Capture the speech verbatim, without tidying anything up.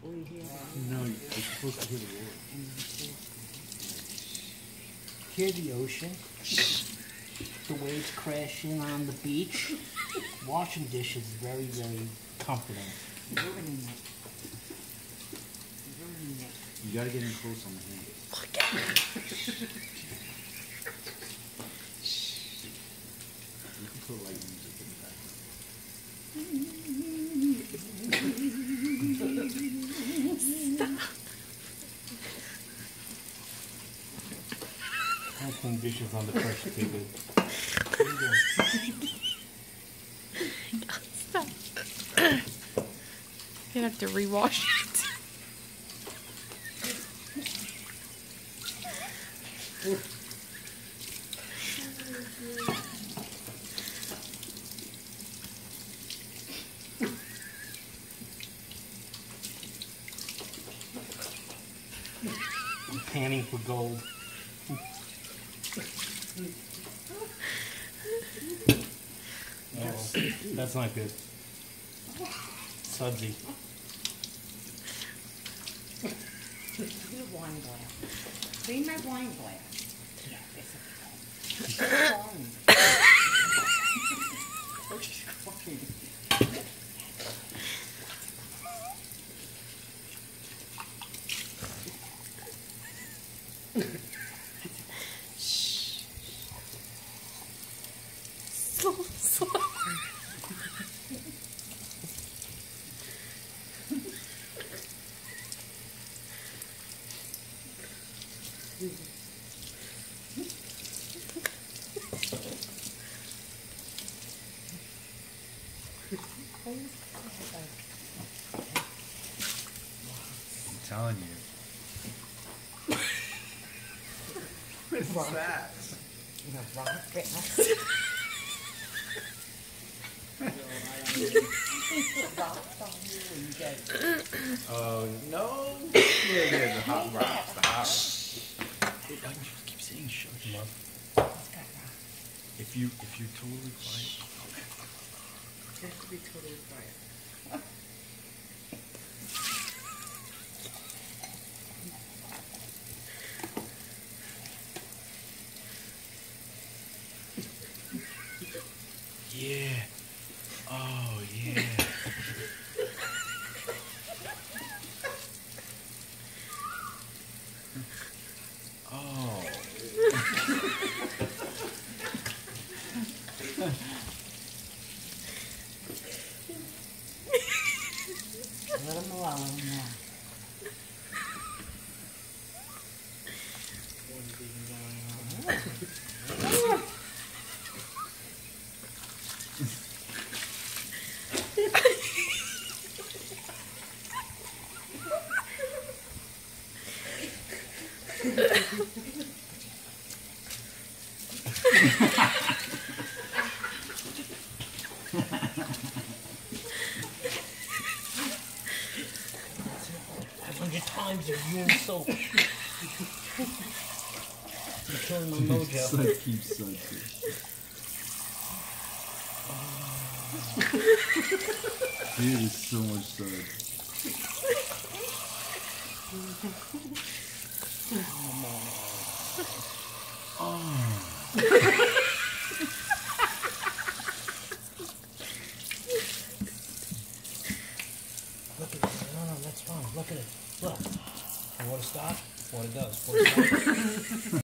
We hear No, you're supposed to hear the roar. Hear the ocean, the waves crashing on the beach. Washing dishes is very, very comforting. ruining it. Ruining it. You gotta get in close on the hand. Look at it. You can put light music in the background. I clean dishes under pressure too good. Stop. You have to rewash it. I'm panning for gold. Oh, that's not good. Sudsy. Get a wine glass. Clean my wine glass. Yeah, this is fun. Fucking. So slow. I'm telling you. What is that? You know, rock fitness. Rocks on you and you get. Oh, no. Yeah, yeah, the hot rocks, the hot rocks. Hey, I just keep saying shush. Love. If you, if you're totally quiet. You have to be totally quiet. Yeah. Oh, yeah. Oh. Let him alone now. five hundred times of you and soap. You're killing my mojo. Sud keeps sud too. Dude, there's so much sud. Oh. Look at it. No, no, that's fine. Look at it. Look. You want to stop? What it does. What it does.